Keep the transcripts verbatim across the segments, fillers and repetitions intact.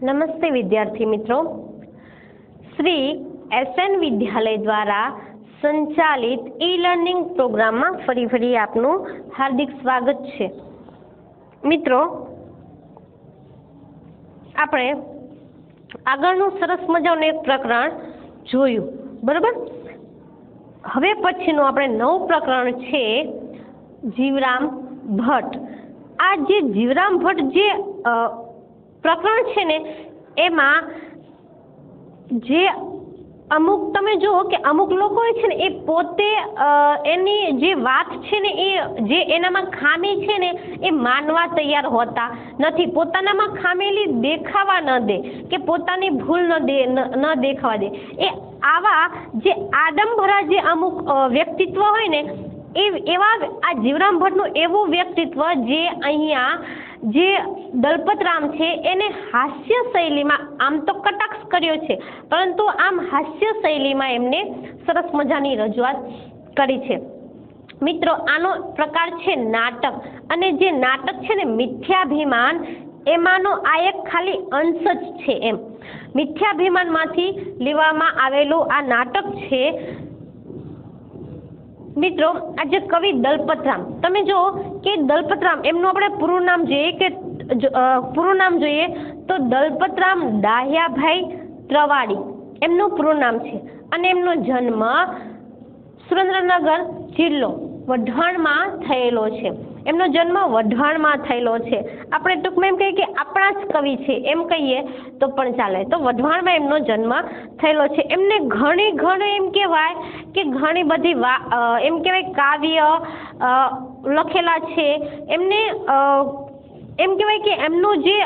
नमस्ते विद्यार्थी मित्रों, श्री एसएन विद्यालय द्वारा संचालित ई लर्निंग प्रोग्राम में फरी फरी आपनु हार्दिक स्वागत है। मित्रों, आपणे आगळनुं सरस मजानुं एक प्रकरण जोयुं, बराबर। हवे पछीनुं आपणे नवुं प्रकरण छे जीवराम भट्ट। आ जे जीवराम भट्ट जे प्रकरण छे ने एमां जे अमुक तमे जो कि अमुक लोको छे ने ए पोते एनी जे वात छे ने ए जे एनामां खामी छे ने ए मानवा तैयार होता नथी। पोतानामां खामेली देखावा न दे के पोतानी भूल न दे न देखावा दे। ए आवा जे आडंबरा जे अमुक व्यक्तित्व होय ने एवा आ जीवराम भट्टनुं एवुं व्यक्तित्व जे अहींया जे दलपतराम छे एने हास्य शैलीमां आम तो कटाक्ष कर्यो छे, परंतु आम हास्य शैलीमां एमने सरस मजानी रजूआत करी छे। मित्रों, आनो प्रकार छे नाटक, अने जे नाटक छे ने मिथ्याभिमान एमानो आ एक खाली अंश ज छे। एम मिथ्याभिमानमांथी लेवामां आवेलुं आ नाटक छे। मित्रों, आज कवि दलपतराम तमे जो कि दलपतराम एमनुं आपणे पूरुं नाम जोईए के पूरुं नाम जोईए तो दलपतराम डाह्याभाई त्रिवाड़ी एमनुं पूरुं नाम छे अने एमनो जन्म सुरेन्द्रनगर जिल्लो वढाणमां थयेलो छे। एमनो जन्म वढाणमां थयेलो छे। आपणे टूंकमां एम कहीए के आपणा ज कवि छे एम कहीए तो पण चाले। तो वढाणमां एमनो जन्म थयेलो छे। एमने घणी घणी एम कहेवाय के घणी बधी एम कहेवाय काव्य लखेला छे। एमने एम कहेवाय के एमनो जे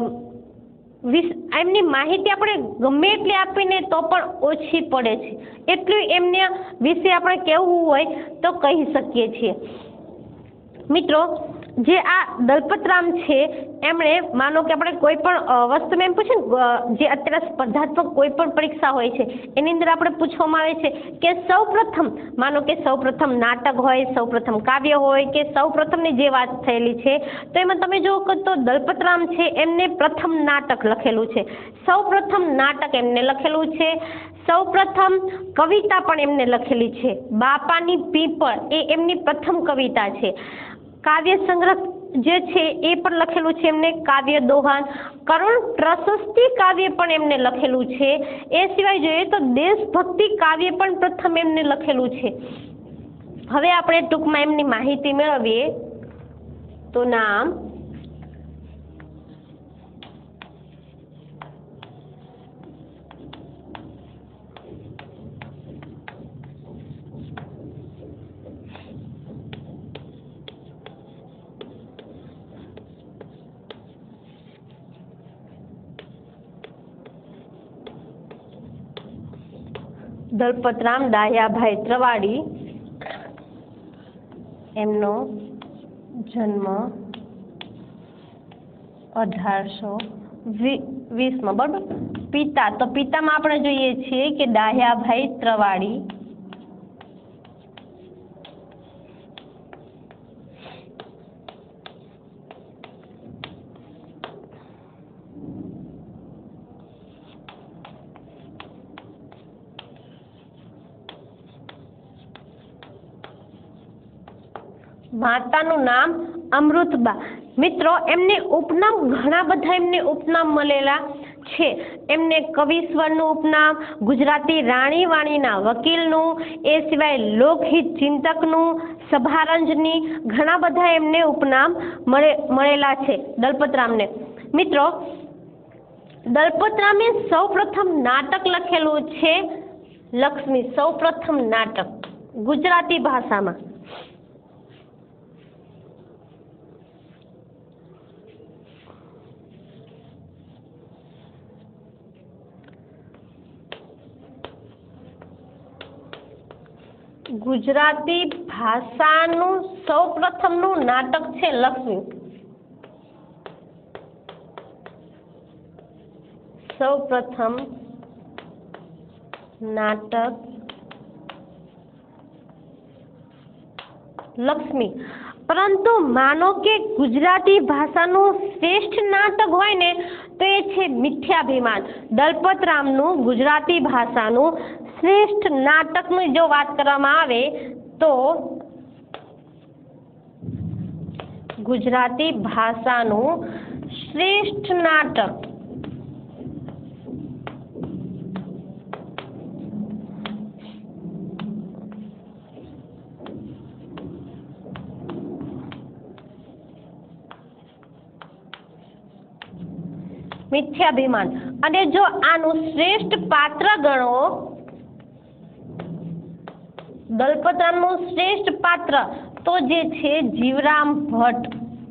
एमनी माहिती આપણે ગમે એટલી આપીને તો પણ ઓછી પડે છે, એટલું એમને વિશે આપણે કહેવું હોય તો કહી શકીએ છીએ। મિત્રો, જે આ દલપતરામ છે એમણે માનો કે આપણે કોઈ પણ વસ્તુ એમ પૂછે ને જે અત્યારે સ્પર્ધાત્મક કોઈ પણ પરીક્ષા હોય છે એની અંદર આપણે પૂછવામાં આવે છે કે સૌપ્રથમ માનો કે સૌપ્રથમ નાટક હોય, સૌપ્રથમ કાવ્ય હોય કે સૌપ્રથમની જે વાત થયેલી છે તો એમાં તમે જો તો દલપતરામ છે એમને પ્રથમ નાટક લખેલું છે। સૌપ્રથમ નાટક એમને લખેલું છે। સૌપ્રથમ કવિતા પણ એમને લખેલી છે। બાપાની પીપળ એ એમની પ્રથમ કવિતા છે। કાવ્ય સંગ્રહ જે છે એ પણ લખેલું છે એમને। કાવ્ય દોહાન, કરુણ પ્રશસ્તિ કાવ્ય પણ એમને લખેલું છે। એ સિવાય જોઈએ તો દેશભક્તિ કાવ્ય પણ પ્રથમ એમને લખેલું છે। હવે આપણે ટૂંકમાં એમની માહિતી મેળવીએ તો નામ दलपतराम डाह्याभाई त्रिवाड़ी एमनो जन्म अठार सौ वीस में, बराबर। पिता तो पिता में आपणे जोईए छीए कि डाह्याभाई त्रिवाड़ी। मातानुं नाम अमृतबा। मित्रों, एमने उपनाम घणा बधा एमने उपनाम मळेला छे। एमने कविश्वरनुं उपनाम, गुजराती राणीवाणीना वकीलनुं, ए सिवाय लोकहित चिंतकनुं, सभारंजनी, घणा बधा एमने उपनाम मळे मळेला छे दलपतरामने। मित्रों, दलपतरामे सौप्रथम नाटक लखेलुं छे लक्ष्मी। सौप्रथम नाटक गुजराती भाषामां। गुजराती भाषानुं सौप्रथमनुं नाटक छे लक्ष्मी। सौप्रथम नाटक लक्ष्मी। परंतु मानो के गुजराती भाषानुं श्रेष्ठ नाटक होय ने તો એ છે મિથ્યાભિમાન. દલપતરામનું ગુજરાતી ભાષાનું શ્રેષ્ઠ નાટકની જો વાત કરવામાં આવે તો ગુજરાતી ભાષાનું શ્રેષ્ઠ નાટક મિથ્યાભિમાન. અને જો આનું શ્રેષ્ઠ પાત્ર ગણો, દલપતરામનું શ્રેષ્ઠ પાત્ર તો જે છે જીવરામ ભટ્ટ.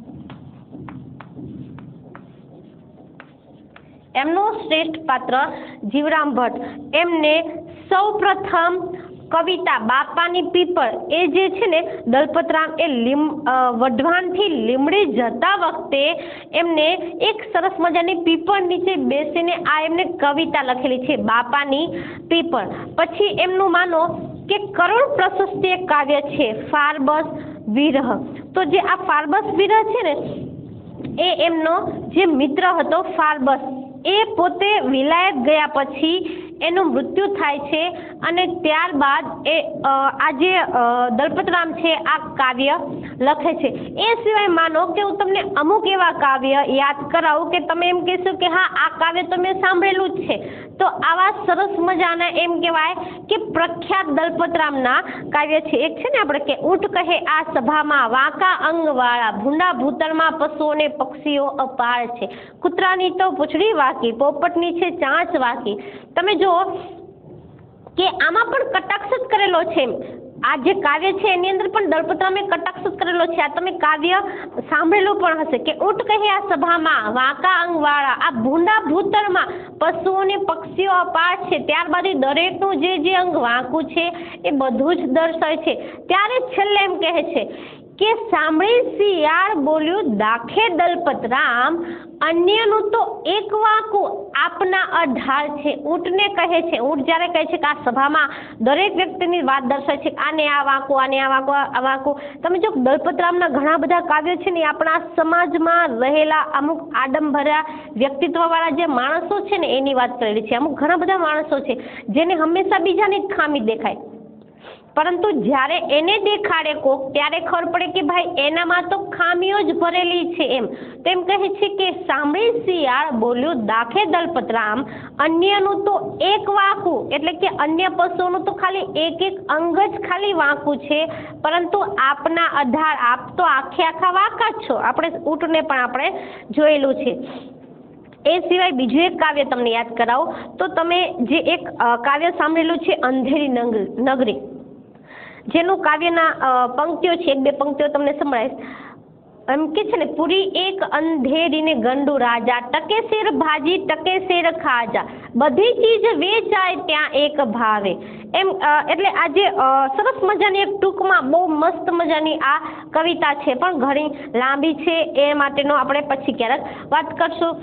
એમનું શ્રેષ્ઠ પાત્ર જીવરામ ભટ્ટ. એમને સૌ પ્રથમ કવિતા બાપાની પીપળ એ જે છે ને દલપતરામ એ લીમ વઢવાણથી લીમડી જતા વખતે એમને એક સરસ મજાની પીપળ નીચે બેસીને આ એમને કવિતા લખેલી છે બાપાની પીપળ. પછી એમનું માનો કે કરુણ પ્રશસ્તિ એક કાવ્ય છે ફારબસ વિરહ. તો જે આ ફારબસ વિરહ છે ને એ એમનો જે મિત્ર હતો ફારબસ, એ પોતે વિલાયત ગયા પછી એનું મૃત્યુ થાય છે અને ત્યારબાદ એ આ જે દલપતરામ છે આ કાવ્ય લખે છે. એ સિવાય માનો કે હું તમને અમુક એવા કાવ્ય યાદ કરાવું કે તમે એમ કહેશો કે હા આ કાવ્ય તો મેં સાંભળેલું જ છે. તો આવા સરસ મજાના એમ કહેવાય કે પ્રખ્યાત દલપતરામના કાવ્ય છે. એક છે ને આપણે કે ઊંટ કહે આ સભામાં વાંકા અંગવાળા, ભૂંડા ભૂતળમાં પશુઓને પક્ષીઓ અપાર છે, કૂતરાની તો પૂંછડી વાકી, પોપટની છે ચાંચ વાકી. તમે જો કે આમાં પણ કટાક્ષ જ કરેલો છે. આ જે કાવ્ય છે એની અંદર પણ દલપતરામે કટાક્ષ જ કરેલો છે. આ તમે કાવ્ય સાંભળેલું પણ હશે કે ઊંટ કહે આ સભામાં વાંકા અંગવાળા, આ ભૂંડા ભૂતળમાં પશુઓને પક્ષીઓ અપાર છે. ત્યારબાદ દરેકનું જે જે અંગ વાંકું છે એ બધું જ દર્શાવે છે. ત્યારે છેલ્લે એમ કહે છે કે સાંભળી શિયાળ બોલ્યું દાખે દલપતરામ, અન્યનું તો એક વાંકું આપના અઢાર છે. ઊંટને કહે છે, ઊંટ જ્યારે કહે છે કે આ સભામાં દરેક વ્યક્તિની વાત દર્શાવે છે આને આ વાંકું, આને આ વાંકું, આ વાંકું. તમે જો દલપતરામના ઘણા બધા કાવ્યો છે ને આપણા સમાજમાં રહેલા અમુક આડંબરા વ્યક્તિત્વવાળા જે માણસો છે ને એની વાત કરેલી છે. અમુક ઘણા બધા માણસો છે જેને હંમેશા બીજાની જ ખામી દેખાય, પરંતુ જ્યારે એને દેખાડે કોક ત્યારે ખબર પડે કે ભાઈ એનામાં તો ખામીઓ જ ભરેલી છે. એમ તો એમ કહે છે કે સાંભળી શિયાળ બોલ્યું દાખે દલપતરામ, અન્યનું તો એક વાંકું, એટલે કે અન્ય પશુઓનું તો ખાલી એક એક અંગ જ ખાલી વાંકું છે, પરંતુ આપના અઢાર, આપ તો આખે આખા વાંકા જ છો. આપણે ઊંટને પણ આપણે જોયેલું છે. એ સિવાય બીજું એક કાવ્ય તમને યાદ કરાવો તો તમે જે એક કાવ્ય સાંભળેલું છે અંધેરી નગરી, જેનું કાવ્યના પંક્તિઓ છે, એક બે પંક્તિઓ તમને સંભળાઈશ. એમ કે છે ને પૂરી એક અંધેરીને ગંડુ રાજા, ટકે શેર ભાજી ટકે શેર ખાજા, બધી ચીજ વેચાય ત્યાં એક ભાવે. એમ એટલે આ જે સરસ મજાની એક ટૂંકમાં બહુ મસ્ત મજાની આ કવિતા છે, પણ ઘણી લાંબી છે, એ માટેનો આપણે પછી ક્યારેક વાત કરશું.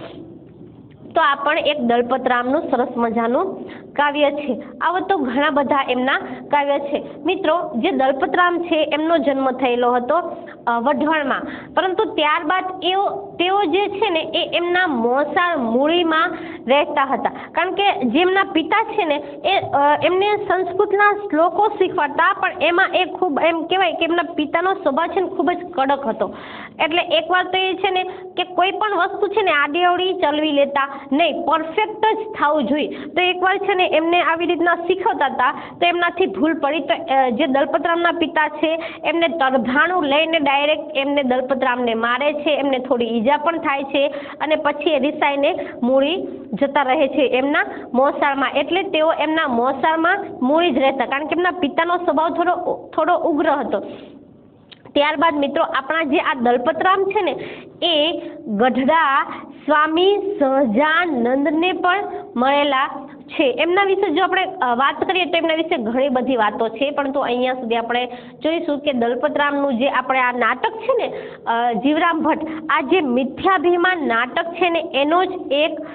તો આ પણ એક દલપતરામનું સરસ મજાનું કાવ્ય છે. આવા તો ઘણા બધા એમના કાવ્ય છે. મિત્રો, જે દલપતરામ છે એમનો જન્મ થયેલો હતો વઢવાણમાં, પરંતુ ત્યારબાદ એઓ તેઓ જે છે ને એ એમના મોસાળ મૂળીમાં રહેતા હતા. કારણ કે જેમના પિતા છે ને એ એમને સંસ્કૃતના શ્લોકો શીખવાડતા, પણ એમાં એ ખૂબ એમ કહેવાય કે એમના પિતાનો સ્વભાવ છે ને ખૂબ જ કડક હતો. એટલે એકવાર તો એ છે ને કે કોઈ પણ વસ્તુ છે ને આડીઅવળી ચલવી લેતા નહીં, પરફેક્ટ જ થવું જોઈએ. તો એકવાર છે ને એમને આવી રીતના શીખવતા હતા તો એમનાથી ભૂલ પડી, તો જે દલપતરામના પિતા છે એમને તરભાણું લઈને ડાયરેક્ટ એમને દલપતરામને મારે છે, એમને થોડી ઈજા પણ થાય છે અને પછી એ રિસાઈને મૂળી જતા રહે છે એમના મોસાળમાં. એટલે તેઓ એમના મોસાળમાં મૂળી જ રહેતા, કારણ કે એમના પિતાનો સ્વભાવ થોડો થોડો ઉગ્ર હતો. ત્યારબાદ મિત્રો આપણા જે આ દલપતરામ છે ને એ ગઢડા સ્વામી સહજાનંદને પણ મળેલા છે. એમના વિશે જો આપણે વાત કરીએ તો એમના વિશે ઘણી બધી વાતો છે, પરંતુ અહીંયા સુધી આપણે જોઈશું કે દલપતરામનું જે આપણે આ નાટક છે ને જીવરામ ભટ્ટ, આ જે મિથ્યાભિમાન નાટક છે ને એનો જ એક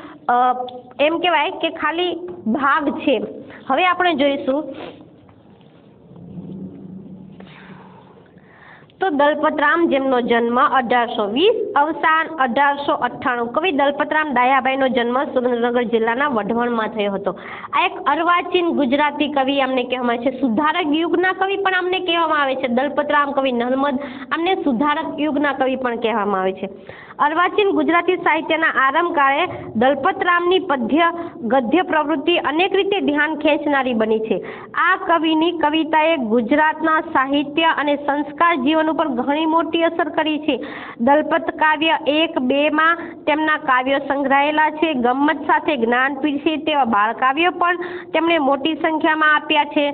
એમ કહેવાય કે ખાલી ભાગ છે. હવે આપણે જોઈશું તો દલપતરામ જેમનો જન્મ અઢારસો વીસ, અવસાન અઢારસો અઠ્ઠાણું. કવિ દલપતરામ ડાયાભાઈનો જન્મ સુરેન્દ્રનગર જિલ્લાના વઢવાણમાં થયો હતો. આ એક અર્વાચીન ગુજરાતી કવિ અમને કહેવામાં આવે છે. સુધારક યુગના કવિ પણ અમને કહેવામાં આવે છે. દલપતરામ કવિ નર્મદ અમને સુધારક યુગના કવિ પણ કહેવામાં આવે છે. અર્વાચીન ગુજરાતી સાહિત્યના આરંભકાળે દલપતરામની પદ્ય ગદ્ય પ્રવૃત્તિ અનેક રીતે ધ્યાન ખેંચનારી બની છે. આ કવિની કવિતાએ ગુજરાતના સાહિત્ય અને સંસ્કાર જીવન ઉપર ઘણી મોટી અસર કરી છે. દલપત કાવ્ય એક બે માં તેમના કાવ્યો સંગ્રહાયેલા છે. ગમ્મત સાથે જ્ઞાનપીઠ છે તેવા બાળ કાવ્યો પણ તેમણે મોટી સંખ્યામાં આપ્યા છે.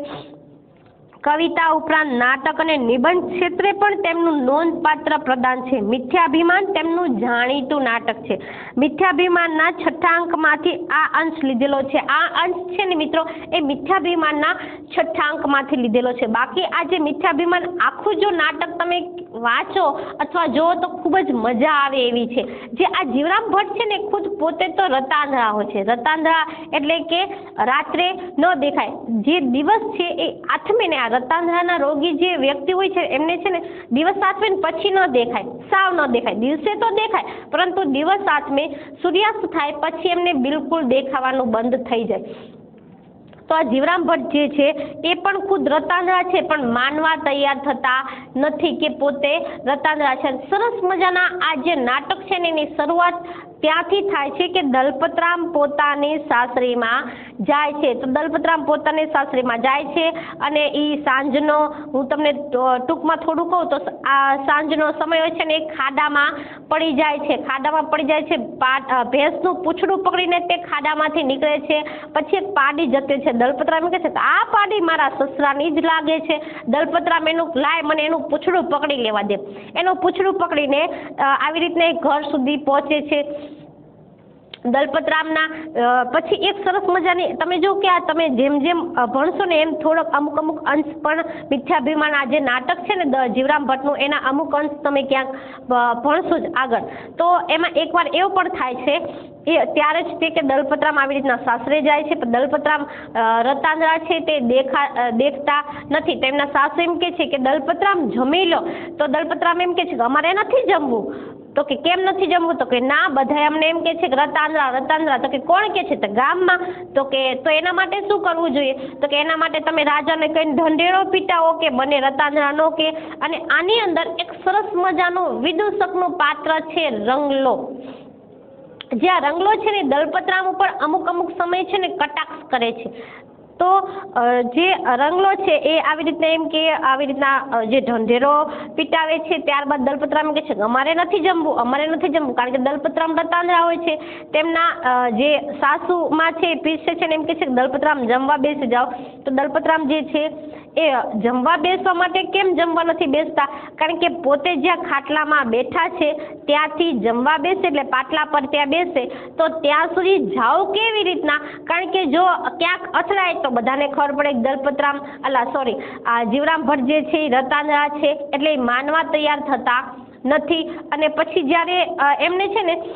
કવિતા ઉપરાંત નાટક અને નિબંધ ક્ષેત્રે પણ તેમનું નોંધપાત્ર પ્રદાન છે. મિથ્યાભિમાન તેમનું જાણીતું નાટક છે. મિથ્યાભિમાનના છઠ્ઠા અંકમાંથી આ અંશ લીધેલો છે. આ અંશ છે ને મિત્રો, એ મિથ્યાભિમાનના છઠ્ઠા અંકમાંથી લીધેલો છે. બાકી આ જે મિથ્યાભિમાન આખું જો નાટક તમે વાંચો અથવા જો તો ખૂબ જ મજા આવે એવી છે. જે આ જીવરામ ભટ્ટ છે ને ખુદ પોતે તો રતાંધળાઓ છે. રતાંધળા એટલે કે રાત્રે ન દેખાય, જે દિવસ છે એ આથમે ને, આ રતાંધળાના રોગી જે વ્યક્તિ હોય છે એમને છે ને દિવસ આથમે ને પછી ન દેખાય, સાવ ન દેખાય. દિવસે તો દેખાય પરંતુ દિવસ આથમે સૂર્યાસ્ત થાય પછી એમને બિલકુલ દેખાવાનું બંધ થઈ જાય. તો આ જીવરામ ભટ્ટ જે છે એ પણ ખુદ રતાંધળા છે, પણ માનવા તૈયાર થતા નથી કે પોતે રતાંધળા છે. સરસ મજાના આ જે નાટક છે ને એની શરૂઆત ત્યાંથી થાય છે કે દલપતરામ પોતાની સાસરીમાં જાય છે. તો દલપતરામ પોતાની સાસરીમાં જાય છે અને એ સાંજનો, હું તમને ટૂંકમાં થોડું કહું તો આ સાંજનો સમય હોય છે ને એ ખાડામાં પડી જાય છે. ખાડામાં પડી જાય છે. ભેંસનું પૂંછડું પકડીને તે ખાડામાંથી નીકળે છે. પછી એક પાડી જતે છે. દલપતરામ કહે છે કે આ પાડી મારા સસરાની જ લાગે છે. દલપતરામ એનું લાય મને એનું પૂંછડું પકડી લેવા દે. એનું પૂંછડું પકડીને આવી રીતના ઘર સુધી પહોંચે છે. દલપતરામના પછી એક સરસ મજાની તમે જો કે આ તમે જેમ જેમ ભણશો ને એમ થોડોક અમુક અમુક અંશ પણ મિથ્યાભિમાન આ જે નાટક છે ને જીવરામ ભટ્ટનું, એના અમુક અંશ તમે ક્યાંક ભણશો જ આગળ. તો એમાં એકવાર એવું પણ થાય છે એ ત્યારે જ તે કે દલપતરામ આવી રીતના સાસરે જાય છે. પણ દલપતરામ રતાંધળા છે તે દેખા દેખતા નથી. તો એમના સાસુ એમ કે છે કે દલપતરામ જમી લો. તો દલપતરામ એમ કે છે કે અમારે નથી જમવું. તો કે કેમ નથી જમવું? તો કે ના, બધા અમને એમ કે છે કે રતાંધળા રતાંધળા. તો કે કોણ કે છે? તો ગામમાં. તો કે તો એના માટે શું કરવું જોઈએ? તો કે એના માટે તમે રાજાને કહીને ઢંઢેરો પીટાવો કે મને રતાંધળા નો કે. અને આની અંદર એક સરસ મજાનું વિદૂષકનું પાત્ર છે રંગલો. જે આ રંગલો છે ને દલપતરામ ઉપર અમુક અમુક સમય છે ને કટાક્ષ કરે છે. તો જે રંગલો છે એ આવી રીતના એમ કે આવી રીતના જે ઢંઢેરો પીટાવે છે. ત્યારબાદ દલપતરામ કહે છે કે અમારે નથી જમવું, અમારે નથી જમવું. કારણ કે દલપતરામ રતાંધળા હોય છે. તેમના જે સાસુમાં છે એ પીરસે છે ને એમ કે છે કે દલપતરામ જમવા બેસી જાઓ. તો દલપતરામ જે છે એ જમવા બેસવા માટે કેમ જમવા નથી બેસતા? કારણ કે પોતે જ્યાં ખાટલામાં બેઠા છે ત્યાંથી જમવા બેસે એટલે પાટલા પર ત્યાં બેસે તો ત્યાં સુધી જાઓ કેવી રીતના? કારણ કે જો ક્યાંક અથડાય તો બધાને ખબર પડે કે દલપતરામ અલા સોરી આ જીવરામ ભટ્ટ જે છે એ રતાંધળા છે, એટલે એ માનવા તૈયાર થતા નથી. અને પછી જ્યારે એમને છે ને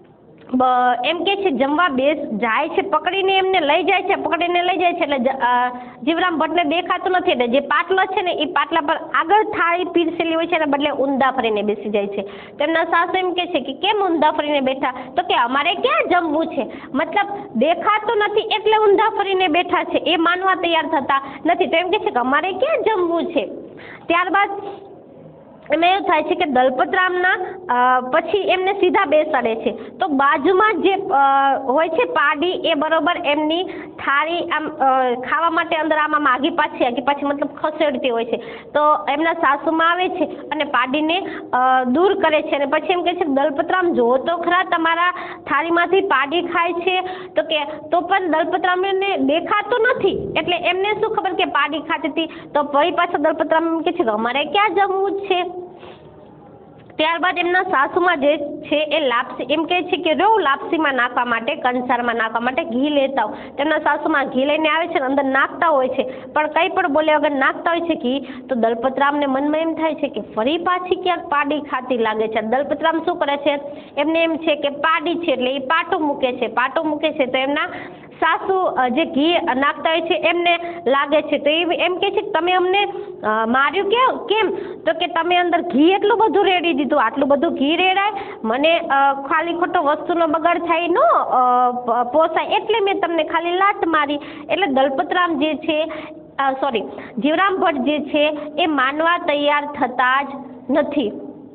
એમ કે છે જમવા બેસ જાય છે, પકડીને એમને લઈ જાય છે પકડીને લઈ જાય છે એટલે જીવરામ ભટ્ટને દેખાતું નથી. એટલે જે પાટલો છે ને એ પાટલા પર આગળ થાળી પીરસેલી હોય છે એને બદલે ઊંધા ફરીને બેસી જાય છે. તેમના સાસુ એમ કે છે કે કેમ ઊંધા ફરીને બેઠા? તો કે અમારે ક્યાં જમવું છે, મતલબ દેખાતું નથી એટલે ઊંધા ફરીને બેઠા છે, એ માનવા તૈયાર થતા નથી. તો એમ કે છે કે અમારે ક્યાં જમવું છે. ત્યારબાદ એમાં એવું થાય છે કે દલપતરામના પછી એમને સીધા બેસાડે છે. તો બાજુમાં જે હોય છે પાડી એ બરોબર એમની થાળી આમ ખાવા માટે અંદર આમાં માગી પાછી આગી પાછી મતલબ ખસેડતી હોય છે. તો એમના સાસુમાં આવે છે અને પાડીને દૂર કરે છે. અને પછી એમ કહે છે દલપતરામ જો તો ખરા તમારા થાળીમાંથી પાડી ખાય છે. તો કે તો પણ દલપતરામને દેખાતું નથી એટલે એમને શું ખબર કે પાડી ખાતી હતી. તો ફરી પાછા દલપતરામ એમ કહે છે કે અમારે ક્યાં જમવું છે. ત્યારબાદ એમના સાસુમાં જે છે એ લાપસી એમ કહે છે કે રો લાપસીમાં નાખવા માટે કંસારમાં નાખવા માટે ઘી લેતા હો. તેમના સાસુમાં ઘી લઈને આવે છે ને અંદર નાખતા હોય છે, પણ કંઈ પણ બોલ્યા વગર નાખતા હોય છે ઘી. તો દલપતરામને મનમાં એમ થાય છે કે ફરી પાછી ક્યાંક પાડી ખાતી લાગે છે. દલપતરામ શું કરે છે, એમને એમ છે કે પાડી છે એટલે એ પાટું મૂકે છે. પાટું મૂકે છે તો એમના સાસુ જે ઘી નાખતા હોય છે એમને લાગે છે, તો એ એમ કહે છે કે તમે અમને માર્યું કે કેમ, તો કે તમે અંદર ઘી એટલું બધું રેડી દીધું. આટલું બધું ઘી રેડાય, મને ખાલી ખોટો વસ્તુનો બગાડ થાય નો પોસાય, એટલે મેં તમને ખાલી લાત મારી. એટલે દલપતરામ જે છે સોરી જીવરામ ભટ્ટ જે છે એ માનવા તૈયાર થતા જ નથી.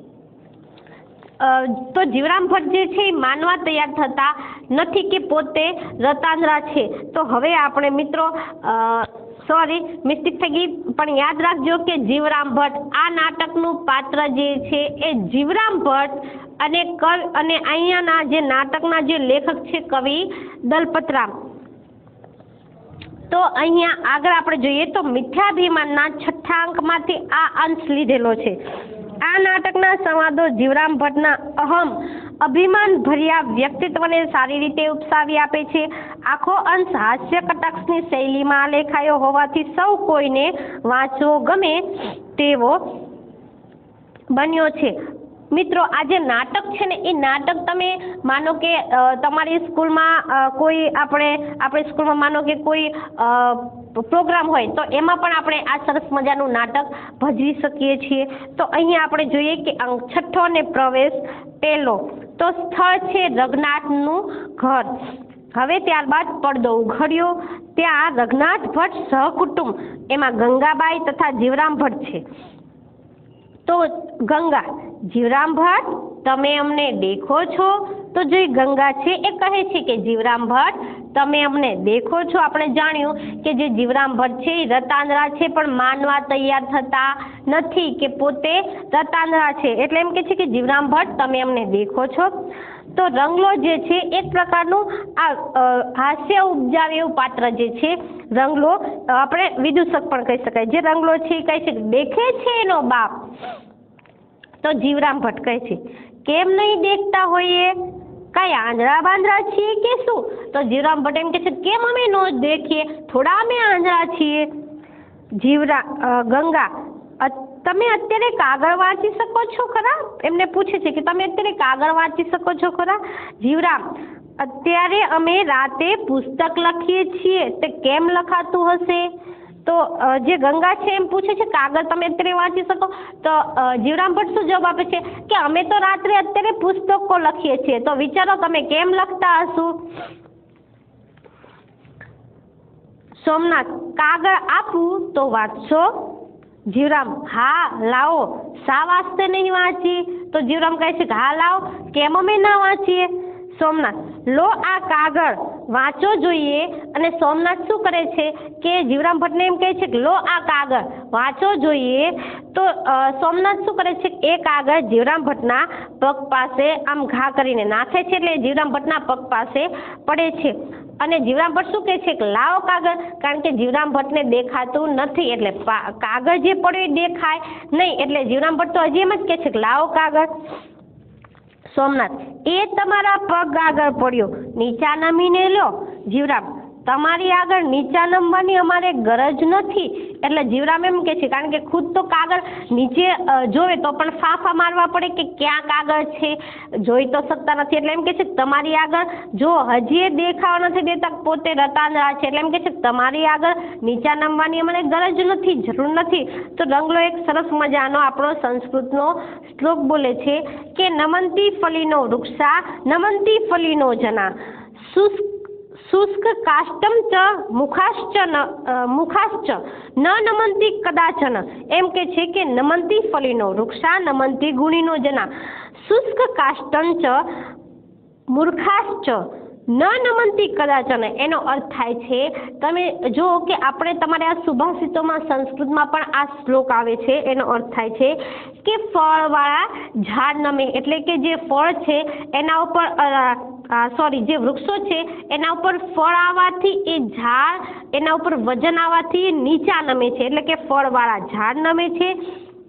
તો જીવરામ ભટ્ટ જે છે એ માનવા તૈયાર થતા નથી કે પોતે રતાંદ્રા છે. તો હવે આપણે મિત્રો સોરી મિસ્ટેક થઈ ગઈ, પણ યાદ રાખજો કે જીવરામ ભટ્ટ આ નાટકનું પાત્ર જે છે એ જીવરામ ભટ્ટ અને કવિ અને અહીંયાના જે નાટકના જે લેખક છે કવિ દલપતરામ. તો અહીંયા આગળ આપણે જોઈએ તો મિથ્યાભિમાનના છઠ્ઠા અંકમાંથી આ અંશ લીધેલો છે. આ નાટકના સંવાદો જીવરામ ભટ્ટના અહમ અભિમાન ભર્યા વ્યક્તિત્વને સારી રીતે ઉપસાવી આપે છે. આખો અંશ હાસ્ય કટાક્ષની શૈલીમાં લેખાયો હોવાથી સૌ કોઈને વાંચવો ગમે તેવો બન્યો છે. મિત્રો આ જે નાટક છે ને એ નાટક તમે માનો કે તમારી સ્કૂલમાં કોઈ આપણે આપણી સ્કૂલમાં માનો કે કોઈ પ્રોગ્રામ હોય તો એમાં પણ આપણે આ સરસ મજાનું નાટક ભજવી શકીએ છીએ. તો અહીંયા આપણે જોઈએ કે અંક છઠ્ઠો ને પ્રવેશ પહેલો, તો સ્થળ છે રઘનાથનું ઘર. હવે ત્યારબાદ પડદો ઉઘડ્યો, ત્યાં રઘનાથ ભટ્ટ સહકુટુંબ, એમાં ગંગાબાઈ તથા જીવરામ ભટ્ટ છે. તો ગંગા, જીવરામ ભટ્ટ તમે અમને દેખો છો? તો જે ગંગા છે એ કહે છે કે જીવરામ ભટ્ટ તમે અમને દેખો છો. આપણે જાણ્યું કે જે જીવરામ ભટ્ટ છે એ રતાંદ્રા છે, પણ માનવા તૈયાર થતા નથી કે પોતે રતાંદ્રા છે, એટલે એમ કે છે કે જીવરામ ભટ્ટ તમે અમને દેખો છો. તો રંગલો જે છે એક પ્રકારનું આ હાસ્ય ઉપજાવે એવું પાત્ર જે છે રંગલો, આપણે વિદૂષક પણ કહી શકાય. જે રંગલો છે એ કહે છે દેખે છે એનો બાપ. તો જીવરામ ભટ્ટ કહે છે કેમ નહીં દેખતા હોઈએ, કાંઈ આંધળા બાંધળા છીએ કે શું? તો જીવરામ ભટ્ટ એમ કહે છે કેમ અમે નો દેખીએ, થોડા અમે આંધળા છીએ. જીવરા ગંગા, તમે અત્યારે કાગળ વાંચી શકો છો ખરા? એમને પૂછે છે કે તમે અત્યારે કાગળ વાંચી શકો છો ખરા? જીવરામ, અત્યારે અમે રાતે પુસ્તક લખીએ છીએ, તે કેમ લખાતું હશે? તો જે ગંગા છે એમ પૂછે છે કાગળ તમે અત્યારે વાંચી શકો? તો જીવરામ ભટ્ટ શું જવાબ આપે છે કે અમે તો રાત્રે અત્યારે પુસ્તકો લખીએ છીએ, તો વિચારો તમે કેમ લખતા હશો? સોમનાથ, કાગળ આપું તો વાંચશો? જીવરામ, હા લાવો. શા વાસ્તે નહીં વાંચીએ? તો જીવરામ કહે છે કે હા લાવો, કેમ અમે ના વાંચીએ? સોમનાથ, લો આ કાગળ વાંચો જોઈએ. અને સોમનાથ શું કરે છે કે જીવરામ ભટ્ટને એમ કહે છે કે લો આ કાગળ વાંચો જોઈએ. તો સોમનાથ શું કરે છે, એ કાગળ જીવરામ ભટ્ટના પગ પાસે આમ ઘા કરીને નાખે છે, એટલે જીવરામ ભટ્ટના પગ પાસે પડે છે. અને જીવરામ ભટ્ટ શું કહે છે કે લાવો કાગળ, કારણ કે જીવરામ ભટ્ટને દેખાતું નથી, એટલે કાગળ જે પડ્યો એ દેખાય નહીં, એટલે જીવરામ ભટ્ટ તો હજી એમ જ કહે છે કે લાવો કાગળ. સોમનાથ, એ તમારા પગ આગળ પડ્યો, નીચા નમીને લો. જીવરામ, તમારી આગળ નીચા નમવાની અમારે ગરજ નથી. એટલે જીવરામ એમ કે છે કારણ કે ખુદ તો કાગળ નીચે જોવે તો પણ ફાંફા મારવા પડે કે ક્યાં કાગળ છે, જોઈ તો શકતા નથી, એટલે એમ કે છે તમારી આગળ જો હજી એ દેખાવા નથી દેતા પોતે રતાંદ્રા છે, એટલે એમ કે છે તમારી આગળ નીચા નમવાની અમને ગરજ નથી, જરૂર નથી. તો રંગલો એક સરસ મજાનો આપણો સંસ્કૃતનો શ્લોક બોલે છે કે નમંતી ફલીનો વૃક્ષા નમંતી ફલીનો જના શુષ્ક શુષ્ક કાષ્ટમ ચ મુખાશ્ચ ન મુખાશ્ચ ન નમંતી કદાચન. એમ કે છે કે નમંતી ફલીનો વૃક્ષા નમંતી ગુણીનો જના શુષ્ક કાષ્ટમ ચ મૂર્ખાશ્ચ ન નમંતી કદાચન. એનો અર્થ થાય છે, તમે જો કે આપણે તમારે આ સુભાષિતોમાં સંસ્કૃતમાં પણ આ શ્લોક આવે છે. એનો અર્થ થાય છે કે ફળવાળા ઝાડ નમે, એટલે કે જે ફળ છે એના ઉપર સોરી જે વૃક્ષો છે એના ઉપર ફળ આવવાથી એ ઝાડ એના ઉપર વજન આવવાથી નીચા નમે છે, એટલે કે ફળવાળા ઝાડ નમે છે.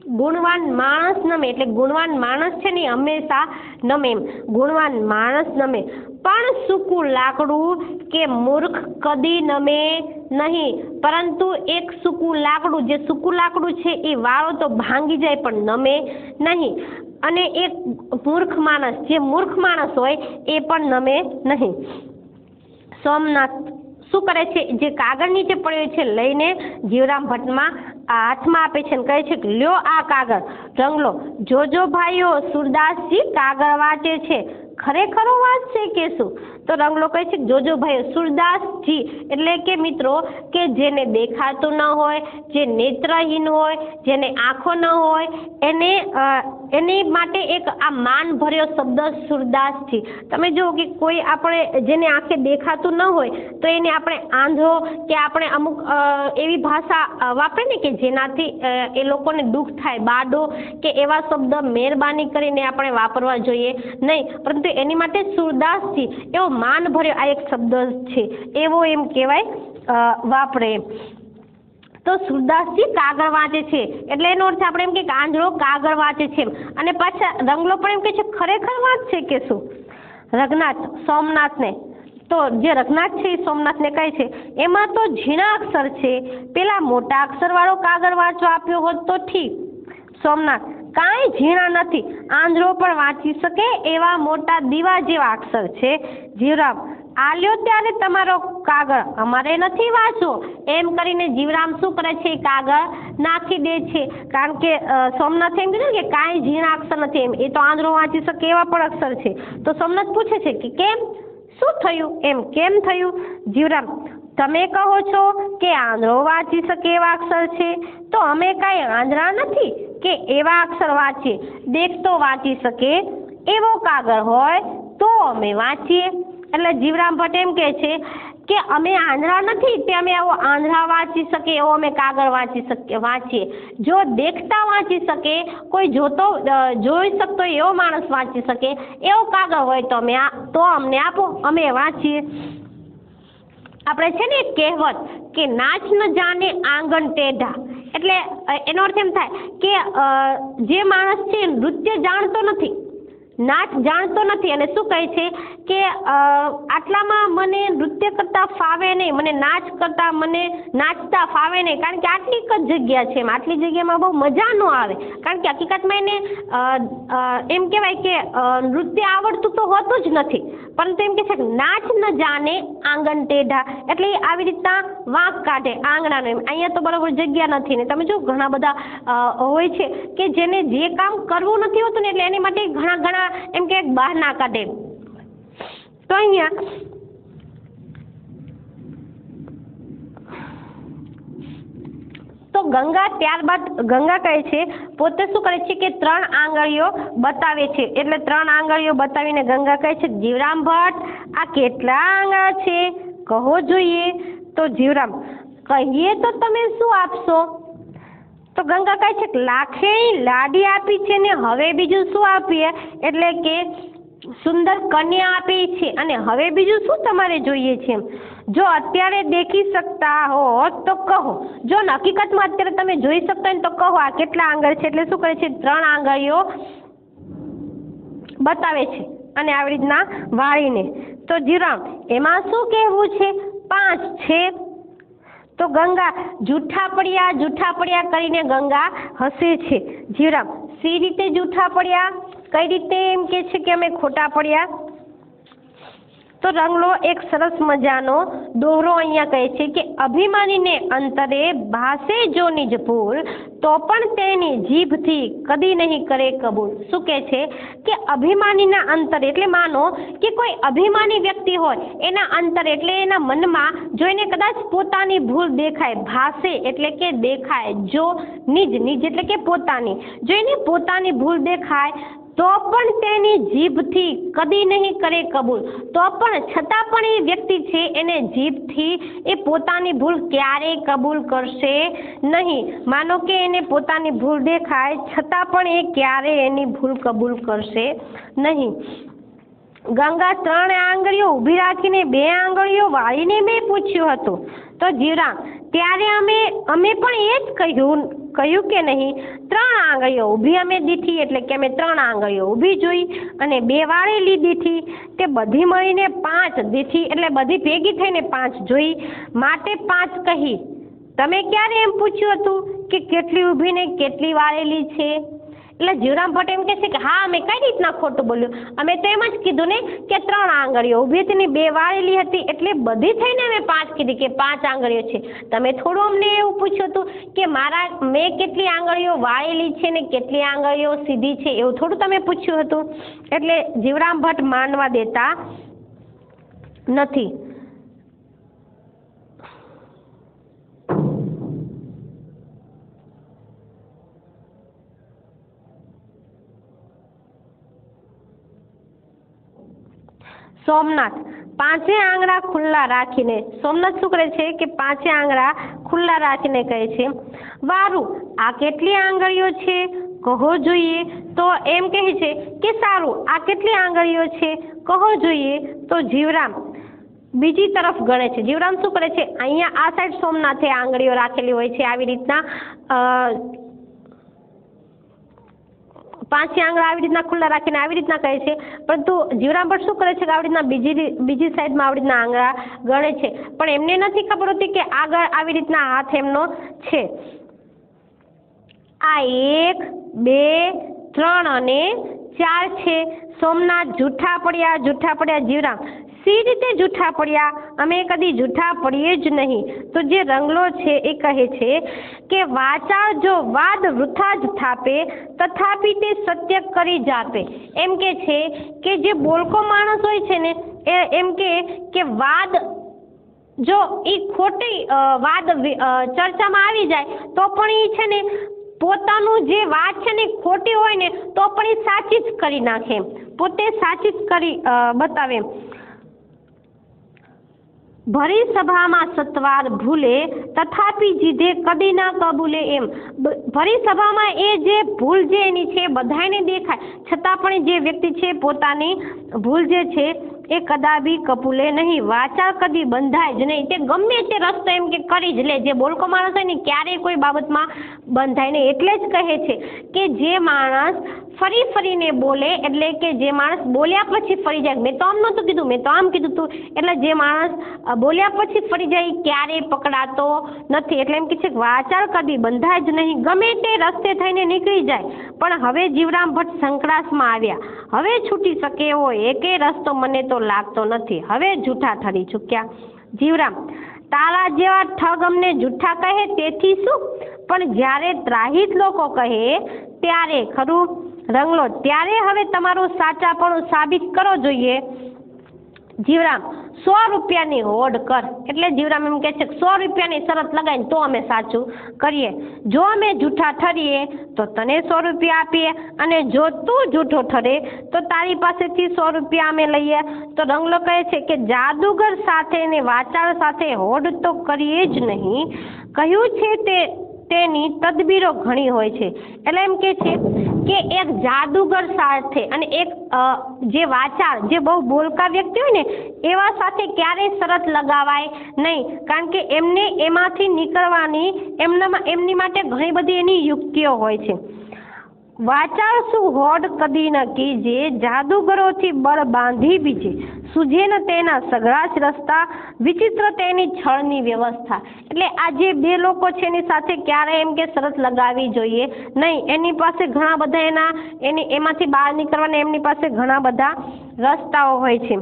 ગુણવાન માણસ નમે એટલે ગુણવાન માણસ છે ને હંમેશા નમે એમ ગુણવાન માણસ નમે પણ સૂકું લાકડું કે મૂર્ખ કદી નમે નહીં પરંતુ એક સૂકું લાકડું જે સૂકું લાકડું છે એ વાળો તો ભાંગી જાય પણ નમે નહીં અને એક મૂર્ખ માણસ જે મૂર્ખ માણસ હોય એ પણ નમે નહીં। સોમનાથ શું કરે છે જે કાગળ નીચે પડ્યો છે લઈને જીવરામ ભટ્ટમાં હાથમાં આપે છે અને કહે છે કે લ્યો આ કાગળ રંગ લો। જોજો ભાઈઓ સુરદાસજી કાગળ વાંચે છે ખરેખર વાંચશે કે શું તો રંગલો કહે છે જોજો ભાઈઓ સુરદાસજી એટલે કે મિત્રો કે જેને દેખાતું ન હોય જે નેત્રહીન હોય જેને આંખો ન હોય એને એની માટે એક આ માન ભર્યો શબ્દ સુરદાસજી। તમે જુઓ કે કોઈ આપણે જેને આંખે દેખાતું ન હોય તો એને આપણે આંધો કે આપણે અમુક એવી ભાષા વાપરે ને કે જેનાથી એ લોકોને દુઃખ થાય બાડો કે એવા શબ્દ મહેરબાની કરીને આપણે વાપરવા જોઈએ નહીં પરંતુ એની માટે સુરદાસજી એવો માન ભર્યો આ એક શબ્દ છે એવો એમ કહેવાય વાપરે। તો સુરદાસજી કાગળ વાંચે છે એટલે એનો અર્થ આપણે એમ કે આંધળો કાગળ વાંચે છે અને પાછા રંગલો પણ એમ કે છે ખરેખર વાંચશે કે શું। રઘનાથ સોમનાથને તો જે રઘનાથ છે એ સોમનાથને કહે છે એમાં તો ઝીણા અક્ષર છે પેલા મોટા અક્ષર વાળો કાગળ વાંચવા આપ્યો હોત તો ઠીક। સોમનાથ કાંઈ ઝીણા નથી આંધળો પણ વાંચી શકે એવા મોટા દીવા જેવા અક્ષર છે। જીવરામ આલ્યો ત્યારે તમારો કાગળ અમારે નથી વાંચવો એમ કરીને જીવરામ શું કરે છે કાગળ નાખી દે છે કારણ કે સોમનાથ એમ કીધું કે કાંઈ ઝીણા અક્ષર નથી એમ એ તો આંધળો વાંચી શકે એવા પણ અક્ષર છે। તો સોમનાથ પૂછે છે કે કેમ શું થયું એમ કેમ થયું। જીવરામ તમે કહો છો કે આંધળો વાંચી શકે એવા અક્ષર છે તો અમે કાંઈ આંધળા નથી કે એવા અક્ષર વાંચીએ દેખતો વાંચી શકે એવો કાગળ હોય તો અમે વાંચીએ। એટલે જીવરામ ભટ્ટ એમ કહે છે કે અમે આંધળા નથી તે અમે આવો આંધળા વાંચી શકે એવો અમે કાગળ વાંચી શકીએ વાંચીએ જો દેખતા વાંચી શકે કોઈ જોતો જોઈ શકતો એવો માણસ વાંચી શકે એવો કાગળ હોય તો અમે તો અમને આપો અમે વાંચીએ। આપણે છે ને એક કહેવત કે નાચ ન જાણે આંગણ ટેઢા એટલે એનો અર્થ એમ થાય કે જે માણસ છે નૃત્ય જાણતો નથી નાચ જાણતો નથી અને શું કહે છે કે આટલામાં મને નૃત્ય કરતા ફાવે નહીં મને નાચ કરતા મને નાચતા ફાવે નહીં કારણ કે આટલી જ જગ્યા છે એમ આટલી જગ્યામાં બહુ મજા ન આવે કારણ કે હકીકતમાં એને એમ કહેવાય કે નૃત્ય આવડતું તો હોતું જ નથી પરંતુ એમ કહે છે કે નાચ ન જાણે આંગણ ટેઢા એટલે આવી રીતના વાંક કાઢે આંગણાનો એમ અહીંયા તો બરાબર જગ્યા નથી ને તમે જો ઘણા બધા હોય છે કે જેને જે કામ કરવું નથી હોતું ને એટલે એની માટે ઘણા ઘણા એમ કે બહાર ના કાઢે તો અહીંયા તો ગંગા ત્યારબાદ ગંગા કહે છે પોતે શું કરે છે કે ત્રણ આંગળીઓ બતાવે છે એટલે ત્રણ આંગળીઓ બતાવીને ગંગા કહે છે જીવરામ ભટ્ટ આ કેટલા આંગળા છે કહો જોઈએ તો જીવરામ કહીએ તો તમે શું આપશો તો ગંગા કહે છે લાખેણી લાડી આપી છે ને હવે બીજું શું આપીએ એટલે કે સુંદર કન્યા આપી છે અને હવે બીજું શું તમારે જોઈએ છે જો અત્યારે દેખી શકતા હો તો કહો જો હકીકતમાં અત્યારે તમે જોઈ શકતા હોય તો કહો આ કેટલા આંગળ છે એટલે શું કરે છે ત્રણ આંગળીઓ બતાવે છે અને આવી રીતના વાળીને તો જીવરામ એમાં શું કહેવું છે પાંચ છે તો ગંગા જૂઠા પડ્યા જૂઠા પડ્યા કરીને ગંગા હસે છે જીવરામ સી રીતે જૂઠા પડ્યા કઈ રીતે એમ કે છે કે અમે ખોટા પડ્યા તો રંગલો એક સરસ મજાનો દોરો અહીંયા કહે છે કે અભિમાનીને અંતરે ભાસે જો નિજ ભૂલ તો પણ તેની જીભથી કદી નહીં કરે કબૂલ શું કહે છે કે અભિમાનીના અંતરે એટલે માનો કે કોઈ અભિમાની વ્યક્તિ હોય એના અંતર એટલે એના મનમાં જોઈને કદાચ પોતાની ભૂલ દેખાય ભાસે એટલે કે દેખાય જો નિજ નિજ એટલે કે પોતાની જોઈને પોતાની ભૂલ દેખાય તો પણ તેની જીભથી કદી નહીં કરે કબૂલ તો પણ છતાં પણ એ વ્યક્તિ છે એને જીભથી એ પોતાની ભૂલ ક્યારેય કબૂલ કરશે નહીં માનો કે એને પોતાની ભૂલ દેખાય છતાં પણ એ ક્યારેય એની ભૂલ કબૂલ કરશે નહીં ગંગા ત્રણ આંગળીઓ ઊભી રાખીને બે આંગળીઓ વાળીને મેં પૂછ્યું હતું તો જીવરામ ત્યારે અમે અમે પણ એ જ કહ્યું કહ્યું કે નહીં? ત્રણ આંગળીઓ ઊભી અમે દીઠી એટલે કે અમે ત્રણ આંગળીઓ ઊભી જોઈ, અને બે વાળેલી દીઠી તે બધી મળીને પાંચ દીઠી એટલે બધી ભેગી થઈને પાંચ જોઈ, માટે પાંચ કહી. તમે ક્યારે એમ પૂછ્યું હતું કે કેટલી ઊભી ને કેટલી વાળેલી છે? એટલે જીવરામ ભટ્ટ એમ કહે છે કે હા, અમે કઈ રીતના ખોટું બોલ્યું? અમે તો એમ જ કીધું ને કે ત્રણ આંગળીઓ ઊભી હતી ને બે વાળેલી હતી એટલે બધી થઈને અમે પાંચ કીધી કે પાંચ આંગળીઓ છે. તમે થોડું અમને એવું પૂછ્યું હતું કે મારા મેં કેટલી આંગળીઓ વાળેલી છે ને કેટલી આંગળીઓ સીધી છે, એવું થોડું તમે પૂછ્યું હતું. એટલે જીવરામ ભટ્ટ માનવા દેતા નથી. સોમનાથ પાંચે આંગળા ખુલ્લા રાખીને, સોમનાથ શું કરે છે કે પાંચે આંગળા ખુલ્લા રાખીને કહે છે, વારું આ કેટલી આંગળીઓ છે કહો જોઈએ? તો એમ કહે છે કે સારું આ કેટલી આંગળીઓ છે કહો જોઈએ? તો જીવરામ બીજી તરફ ગણે છે. જીવરામ શું કરે છે, અહીંયા આ સાઈડ સોમનાથે આંગળીઓ રાખેલી હોય છે, આવી રીતના પાંચે આંગળા આવી રીતના ખુલ્લા રાખીને આવી રીતના કહે છે. પરંતુ જીવરામ ભટ્ટ શું કરે છે કે આવી રીતના બીજી બીજી સાઈડમાં આવી રીતના આંગળા ગણે છે, પણ એમને નથી ખબર હોતી કે આગળ આવી રીતના હાથ એમનો છે. આ એક બે ત્રણ અને ચાર છે. સોમનાથ જૂઠા પડ્યા જૂઠા પડ્યા. જીવરામ સી રીતે જૂઠા પડ્યા? અમે કદી જૂઠા પડીએ જ નહીં. તો જે રંગલો છે એ કહે છે કે વાચાળ જો વાદ વૃથા જ થાપે તથાપી તે સત્ય કરી જાપે. એમ કે છે કે જે બોલકો માણસ હોય છે ને એ એમ કે કે વાદ જો એ ખોટી વાદ ચર્ચામાં આવી જાય તો પણ એ છે ને પોતાનું જે વાત છે ને ખોટી હોય ને તો પણ એ સાચી જ કરી નાખે, પોતે સાચી જ કરી બતાવે. ભરી સભામાં સત્વાર ભૂલે તથાપી જીધે કદી ના કબૂલે. એમ ભરી સભામાં એ જે ભૂલ જે એની છે બધાને દેખાય છતાં પણ જે વ્યક્તિ છે પોતાની ભૂલ જે છે એ કદાપી કબૂલે નહીં. વાચાળ કદી બંધાય જ નહીં. તે ગમે તે રસ્તો એમ કે કરી જ લે. જે બોલકો માણસ હોય ને ક્યારેય કોઈ બાબતમાં બંધાય નહીં. એટલે જ કહે છે કે જે માણસ ફરી ફરીને બોલે એટલે કે જે માણસ બોલ્યા પછી ફરી જાય, મેં તો આમ નહોતું કીધું મેં તો આમ કીધું તું, એટલે જે માણસ બોલ્યા પછી ફરી જાય ક્યારેય પકડાતો નથી. એટલે એમ કે છે વાચાળ કદી બંધાય જ નહીં. ગમે તે રસ્તે થઈને નીકળી જાય. પણ હવે જીવરામ ભટ્ટ સંકળાશમાં આવ્યા. હવે છૂટી શકે એવો એકે રસ્તો મને તો લાગતો નથી. હવે જૂઠા ઠરી ચૂક્યા. જીવરામ તારા જેવા ઠગ અમને જૂઠા કહે તેથી શું, પણ જ્યારે ત્રાહિત લોકો કહે ત્યારે ખરું? રંગલો ત્યારે હવે તમારું સાચાપણું સાબિત કરો જોઈએ. જીવરામ સો રૂપિયાની હોડ કર. એટલે જીવરામ એમ કહે છે સો રૂપિયાની શરત લગાવીને તો અમે સાચું કરીએ. જો અમે જૂઠા ઠરીએ તો તને સો રૂપિયા આપીએ, અને જો તું જૂઠો ઠરે તો તારી પાસેથી સો રૂપિયા અમે લઈએ. તો રંગલો કહે છે કે જાદુગર સાથે ને વાચાળ સાથે હોડ તો કરીએ જ નહીં. કહ્યું છે તે તેની તદબીરો ઘણી હોય છે. એટલે એમ કે છે કે એક જાદુગર સાથે અને એક જે વાચાળ જે બહુ બોલકા વ્યક્તિ હોય ને એવા સાથે ક્યારેય શરત લગાવાય નહીં, કારણ કે એમને એમાંથી નીકળવાની એમના એમની માટે ઘણી બધી એની યુક્તિઓ હોય છે. વાચાળ શું હોડ કદી ન કીજે, જાદુગરોથી બળ બાંધી બીજે. સુજે ન તેના સઘળા જ રસ્તા, વિચિત્ર તેની છળની વ્યવસ્થા. એટલે આ જે બે લોકો છે એની સાથે ક્યારે એમ કે શરત લગાવવી જોઈએ નહીં. એની પાસે ઘણા બધા એના એની એમાંથી બહાર નીકળવાના એમની પાસે ઘણા બધા રસ્તાઓ હોય છે.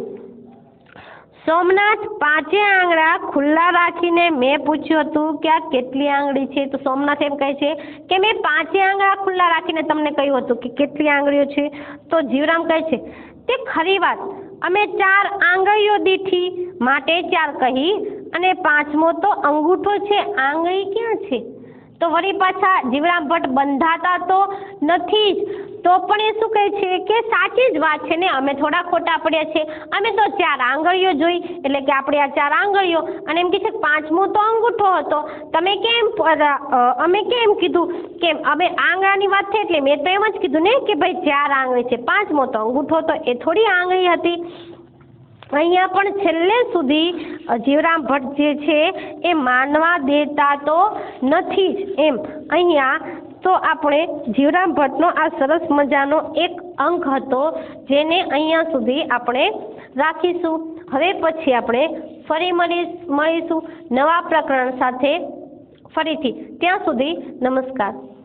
સોમનાથ પાંચે આંગળા ખુલ્લા રાખીને મેં પૂછ્યું હતું કે આ કેટલી આંગળી છે? તો સોમનાથ એમ કહે છે કે મેં પાંચે આંગળા ખુલ્લા રાખીને તમને કહ્યું હતું કે કેટલી આંગળીઓ છે? તો જીવરામ કહે છે તે ખરી વાત, અમે ચાર આંગળીઓ દીઠી માટે ચાર કહી, અને પાંચમો તો અંગૂઠો છે, આંગળી ક્યાં છે? તો વળી પાછા જીવરામ ભટ્ટ બંધાતા તો નથી જ, તો પણ એ શું કહે છે કે સાચી જ વાત છે ને, અમે થોડા ખોટા પડ્યા છે. અમે તો ચાર આંગળીઓ જોઈ એટલે કે આપણે આ ચાર આંગળીઓ, અને એમ કે છે પાંચમો તો અંગૂઠો હતો. તમે કેમ અમે કેમ કીધું કે અમે આંગળાની વાત થઈ એટલે મેં તો એમ જ કીધું ને કે ભાઈ ચાર આંગળી છે, પાંચમો તો અંગૂઠો હતો, એ થોડી આંગળી હતી. અહીંયા પણ છેલ્લે સુધી જીવરામ ભટ્ટ જે છે એ માનવા દેતા તો નથી જ એમ. અહીંયા તો આપણે જીવરામ ભટ્ટનો આ સરસ મજાનો એક અંક હતો જેને અહીંયા સુધી આપણે રાખીશું. હવે પછી આપણે ફરી મળી મળીશું નવા પ્રકરણ સાથે ફરીથી. ત્યાં સુધી નમસ્કાર.